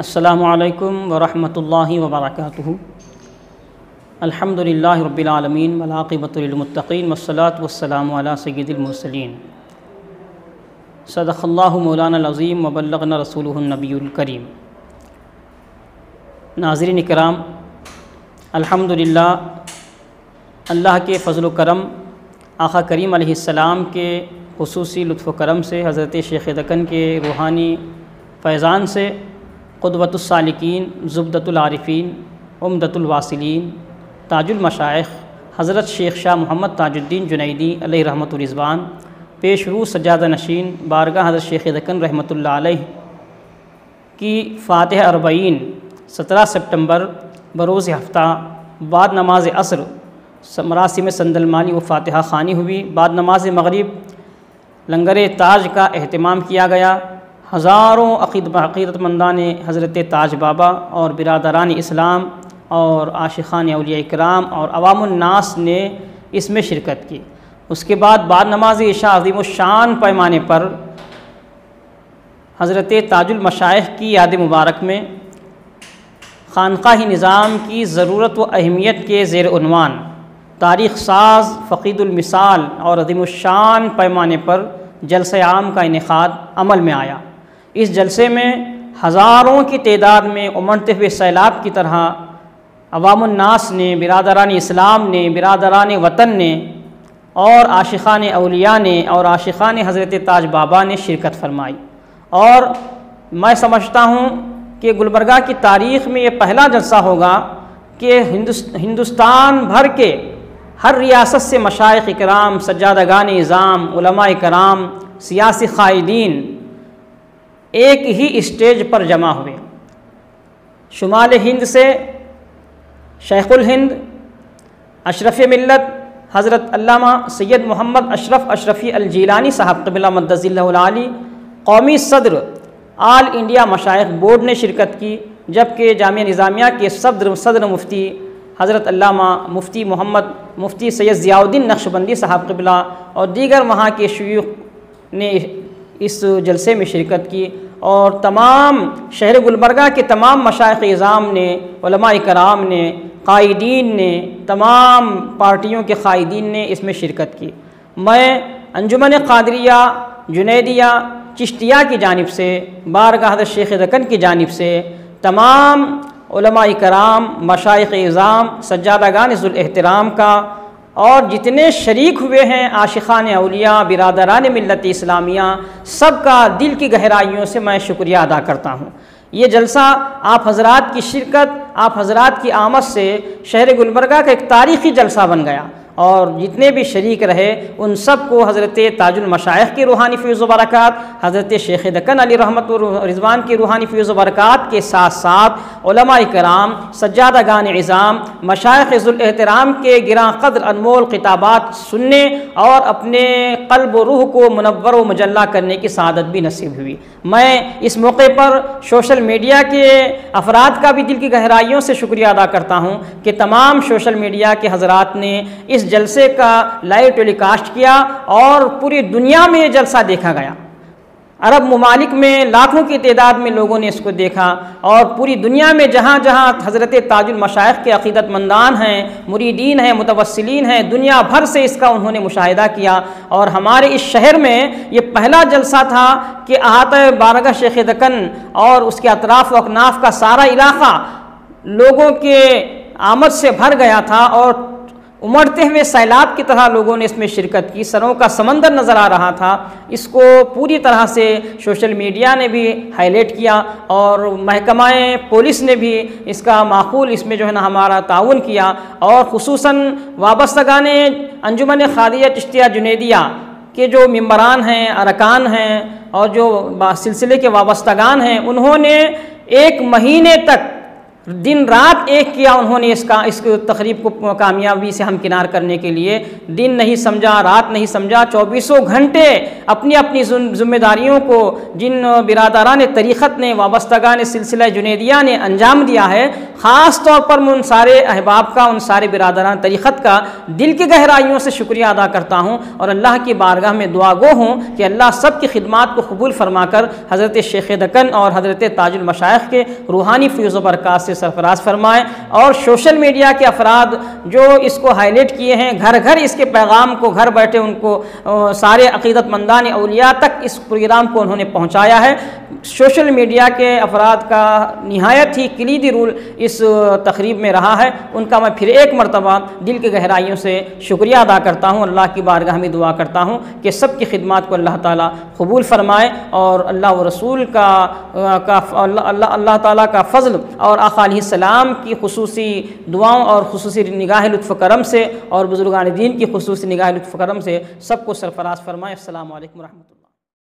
अस्सलामु अलैकुम वरहमतुल्लाहि वबरकातुहू। अल्हम्दुलिल्लाहि रब्बिल आलमीन वल आक़िबतु लिल मुत्तक़ीन वस्सलातु वस्सलामु अला सय्यिदिल मुरसलीन। सदक़ल्लाहु मौलाना अज़ीम व बल्लगना रसूलुहुन नबियुल करीम। नाज़रीन इकराम, अल्हम्दुलिल्लाह अल्लाह के फ़ज़ल व करम, आक़ा करीम अलैहिस्सलाम के खुसूसी लुत्फ़ व करम से, हज़रत शेख़ दक्कन के रूहानी फ़ैज़ान से, क़ुदवतुस सालिकीन, ज़ुब्दतुल आरिफ़ीन, उम्दतुल वासिलीन, ताजुल मशाइख़ हज़रत शेख़ शाह मोहम्मद ताजुद्दीन जुनैदी अलैहि रहमतुर रिज़वान पेशरू सज्जादा नशीन बारगाह हज़रत शेख़ दक्कन रहमतुल्लाह अलैह की फ़ातिहा अरबईन 17 सितंबर बरोज़ हफ़्ता बाद नमाज असर मरासिम संदलमानी व फ़ातिहा ख़ानी हुई। बाद नमाज मग़रिब लंगर ताज का एहतमाम किया गया। हज़ारों अक़ीदतमंदान हज़रत ताज बाबा और बिरादरान इस्लाम और आशिक़ान औलिया इकराम और अवामुन्नास ने इसमें शिरकत की। उसके बाद नमाज इशा अज़ीमुश्शान पैमाने पर हज़रत ताजुल मशाइख़ की याद मुबारक में ख़ानक़ाही निज़ाम की ज़रूरत व अहमियत के ज़ेर उन्वान तारीख़ साज़ फ़क़ीदुल मिसाल और अज़ीमुश्शान पैमाने पर जलसा आम का इनेक़ाद अमल में आया। इस जलसे में हज़ारों की तादाद में उमड़ते हुए सैलाब की तरह अवामुन्नास ने, बिरादरान इस्लाम ने, बिरादरान वतन ने और आशिक़ान औलिया ने और आशिक़ान हज़रत ताज बाबा ने शिरकत फरमाई। और मैं समझता हूँ कि गुलबर्गा की तारीख़ में ये पहला जलसा होगा कि हिंदुस्तान भर के हर रियासत से मशाइख़ इकराम, सज्जादगान इज़ाम, उलमा इकराम, सियासी क़ाइदीन एक ही स्टेज पर जमा हुए। शुमाल हिंद से शेख़ुल हिंद अशरफ़ मिल्लत हज़रत अल्लामा सैयद मोहम्मद अशरफ़ अशरफ़ी अल-जीलानी साहब क़िबला मद्दज़िल्लहुल आली, कौमी सदर आल इंडिया मशाइख़ बोर्ड ने शिरकत की। जबकि जामिया निज़ामिया के सदर मुफ्ती हज़रत अल्लामा मुफ्ती मोहम्मद मुफ्ती सैयद ज़ियाउद्दीन नक्शबंदी साहब क़िबला और दीगर वहाँ के शयूख़ ने इस जलसे में शिरकत की। और तमाम शहर गुलबर्गा के तमाम मशाइख़ इज़ाम ने, उलमा इकराम ने, क़ाइदीन ने, तमाम पार्टियों के क़ाइदीन ने इसमें शिरकत की। मैं अंजुमन क़ादरिया जुनैदिया चिश्तिया की जानिब से, बारगाह हज़रत शेख़ दक्कन की जानिब से तमाम उलमा इकराम, मशाइख़ इज़ाम, सज्जादागान ज़ुल एहतराम का और जितने शरीक हुए हैं आशिक़ान औलिया, बिरादरान मिल्लत इस्लामिया, सब का दिल की गहराइयों से मैं शुक्रिया अदा करता हूँ। ये जलसा आप हज़रात की शिरकत, आप हज़रात की आमद से शहर गुलबर्गा का एक तारीख़ी जलसा बन गया और जितने भी शरीक रहे उन सब को हज़रत ताजुल मशाइख़ की रूहानी फ़ैज़ व बरक़ात, हज़रत शेख़ दक्कन अली रहमतुर रिज़वान की रूहानी फ़ैज़ व बरक़ात के साथ साथ उलमा इकराम, सज्जादगान इज़ाम, मशाइख़ ज़ुल एहतराम के गिरां क़द्र अनमोल ख़िताबात सुनने और अपने क़ल्ब व रूह को मुनव्वर व मुजल्ला करने की सआदत भी नसीब हुई। मैं इस मौके पर सोशल मीडिया के अफराद का भी दिल की गहराइयों से शुक्रिया अदा करता हूँ कि तमाम सोशल मीडिया के हज़रात ने इस जलसे का लाइव टेलीकास्ट किया और पूरी दुनिया में ये जलसा देखा गया। अरब ममालिक में लाखों की तादाद में लोगों ने इसको देखा और पूरी दुनिया में जहाँ जहाँ हज़रत ताजुल मशाइख़ के अक़ीदतमंदान हैं, मुरीदीन हैं, मुतवस्सिलीन हैं, दुनिया भर से इसका उन्होंने मुशाहिदा किया। और हमारे इस शहर में ये पहला जलसा था कि अहाता बारगाह शेख़ दक्कन और उसके अतराफ़ व अकनाफ़ का सारा इलाक़ा लोगों के आमद से भर गया था और उमड़ते हुए सैलाब की तरह लोगों ने इसमें शिरकत की। सरों का समंदर नज़र आ रहा था। इसको पूरी तरह से सोशल मीडिया ने भी हाईलाइट किया और महकमाए पुलिस ने भी इसका माकूल इसमें जो है ना हमारा ताउन किया। और ख़ुसूसन वाबस्तगान अंजुमन क़ादरिया चिश्तिया जुनैदिया के जो मेंबरान हैं, अरकान हैं और जो सिलसिले के वाबस्तगान हैं, उन्होंने 1 महीने तक दिन रात एक किया उन्होंने इस तकरीब को कामयाबी से हमकिनार करने के लिए। दिन नहीं समझा, रात नहीं समझा, 24 घंटे अपनी अपनी जिम्मेदारियों को जिन बिरादरान तरीक़त ने, वाबस्तगान सिलसिला जुनैदिया ने अंजाम दिया है, ख़ास तौर पर मैं उन सारे अहबाब का, उन सारे बिरादरान तरीक़त का दिल की गहराइयों से शुक्रिया अदा करता हूँ और अल्लाह की बारगाह में दुआ गो हूँ कि अल्लाह सब की खिदमात को कबूल फरमाकर हज़रत शेख दक्कन और हज़रत ताजुल मशाइख के रूहानी फ़ैज़ व बरक़ात से सरफ़राज़ फरमाएँ। और सोशल मीडिया के अफराद जो इसको हाईलाइट किए हैं, घर घर इसके पैगाम को घर बैठे उनको सारे अक़ीदतमंदान औलिया तक इस प्रोग्राम को उन्होंने पहुँचाया है। सोशल मीडिया के अफराद का निहायत ही कलीदी रोल इस तकरीब में रहा है। उनका मैं फिर एक मरतबा दिल की गहराइयों से शुक्रिया अदा करता हूँ। अल्लाह की बारगाह में दुआ करता हूँ कि सब की खिदमत को अल्लाह ताला कबूल फरमाए और अल्लाह व रसूल अल्लाह ताला का फ़ज़ल और आका अलैहिस्सलाम की खुसूसी दुआओं और खुसूसी निगाह लुत्फ़ करम से और बुज़ुर्गान दीन की खुसूसी निगाह लुत्फ़ करम से सबको सरफ़राज़ फरमाए। अस्सलामु अलैकुम व रहमतुल्लाह।